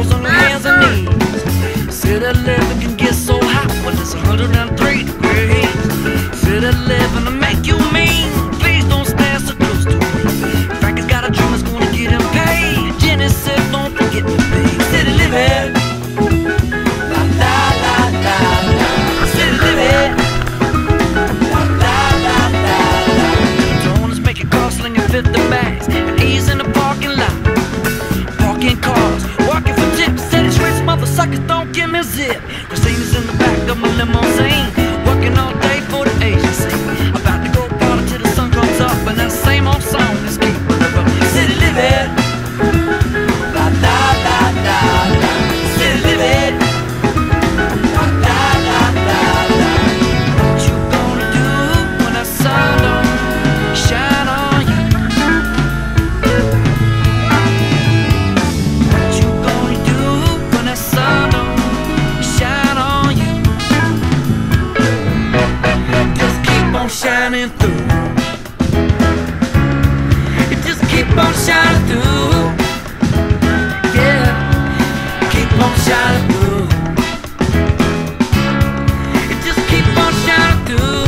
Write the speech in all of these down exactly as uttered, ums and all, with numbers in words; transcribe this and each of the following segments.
applause on your hands and knees. City living can get so hot when it's one hundred three degrees. City living to make you mean. Please don't stand so close to me. Frankie's got a dream that's gonna get him paid. Jenny said don't forget me, babe. City living, la la la la la. City living, la la la la la. Dirtona's making calls, slinging fifty bags, and ease in the parking lot. Parking cars, walking for tips. City streets, mother suckers don't give me a zip. Christina's in the back of my limousine, working all day for the agency. About to go party till the sun comes up, and that same old song is keeping her up. City living, la la la la la. City living, la la la la la. What you gonna do when that sun don't shine on you? What you gonna do when that sun don't shine on you? Just keep on shining through. You just keep on shining through. Yeah, keep on shining through. You just keep on shining through.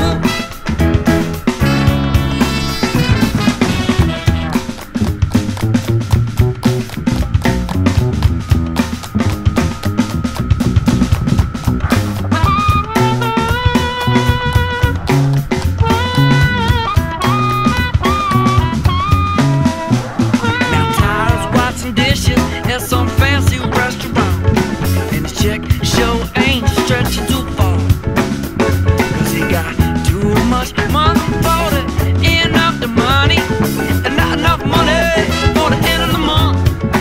Now tires, washing dishes at some fancy restaurant, and his check show ain't stretching too far, 'cause he got too much money for the end of the money, and not enough money for the end of the month.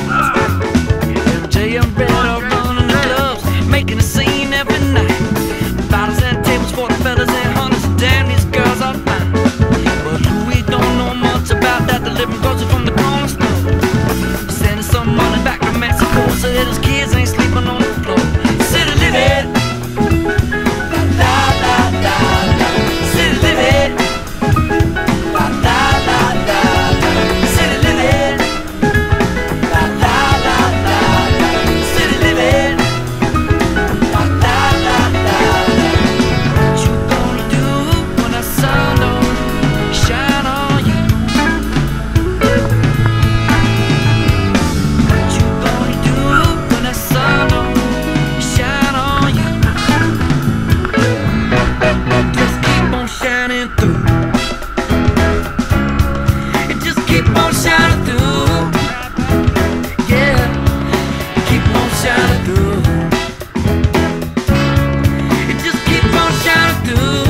M J and Red are running the clubs, making a scene every night. Bottles and tables for the fellas and hunters. Damn, these girls are fine. But Louis don't know much about that. Delivering groceries from the corner store, sending some money back to Mexico so that his kids ain't sleeping on the floor. City living, la la la la. City living, la la la la la. City living, la la la la la. City living, la la la la la. What you gonna do when that sun don't shine on you? What you gonna do when that sun don't shine on you? Just keep on shining through. You just keep on shining through. Yeah, keep on shining through. You just keep on shining through.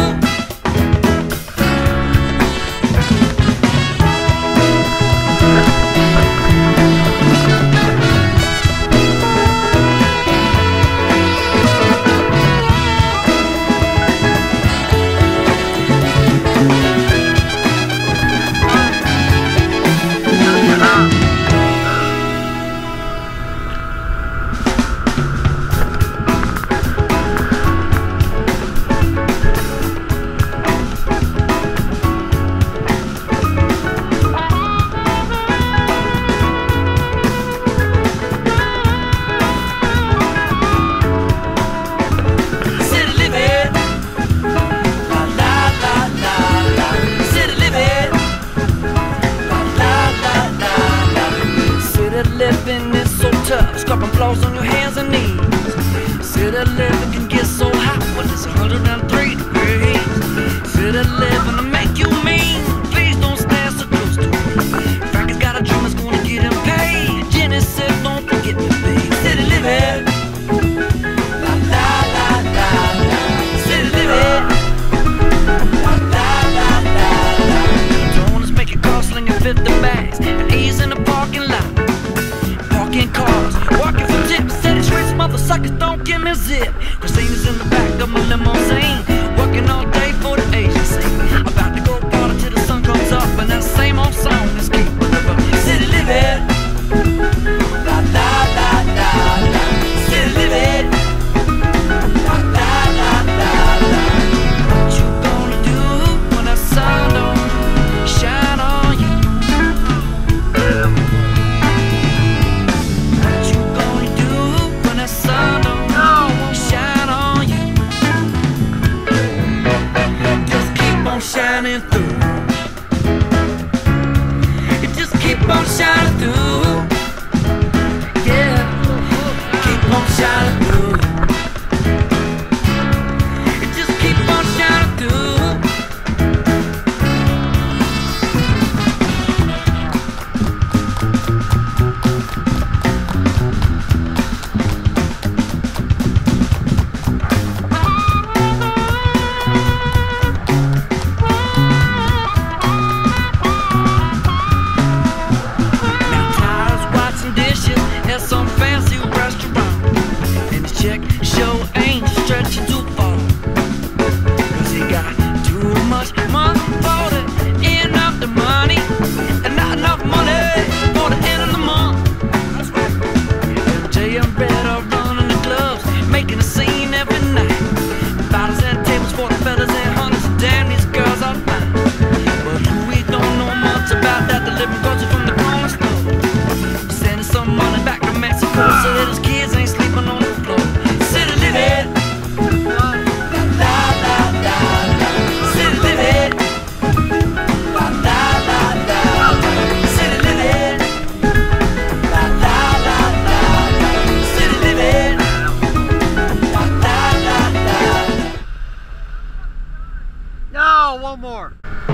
City living, la la la la la. City living, la la la la la. City living is so tough, scraping floors on your hands and knees. City living can get so hot when it's one hundred three degrees. City living to make you mean. Please don't stand so close to me. Frankie's got a dream that's gonna get him paid. Jenny said don't forget me, babe. City living, la la la la la. City living, la la la la la. Dirtona's making calls, slinging fifty bags, and ease in the parking lot. Parking cars, walking for tips. City streets, mother suckers don't give me a zip. Christina's in the back of my limousine, working all day for the agency. About to go party till the sun comes up, and that same old song is keeping her up. City living, la la la la la. City living, la la la la la. What you gonna do when that sun don't shine on you? What you gonna do no more.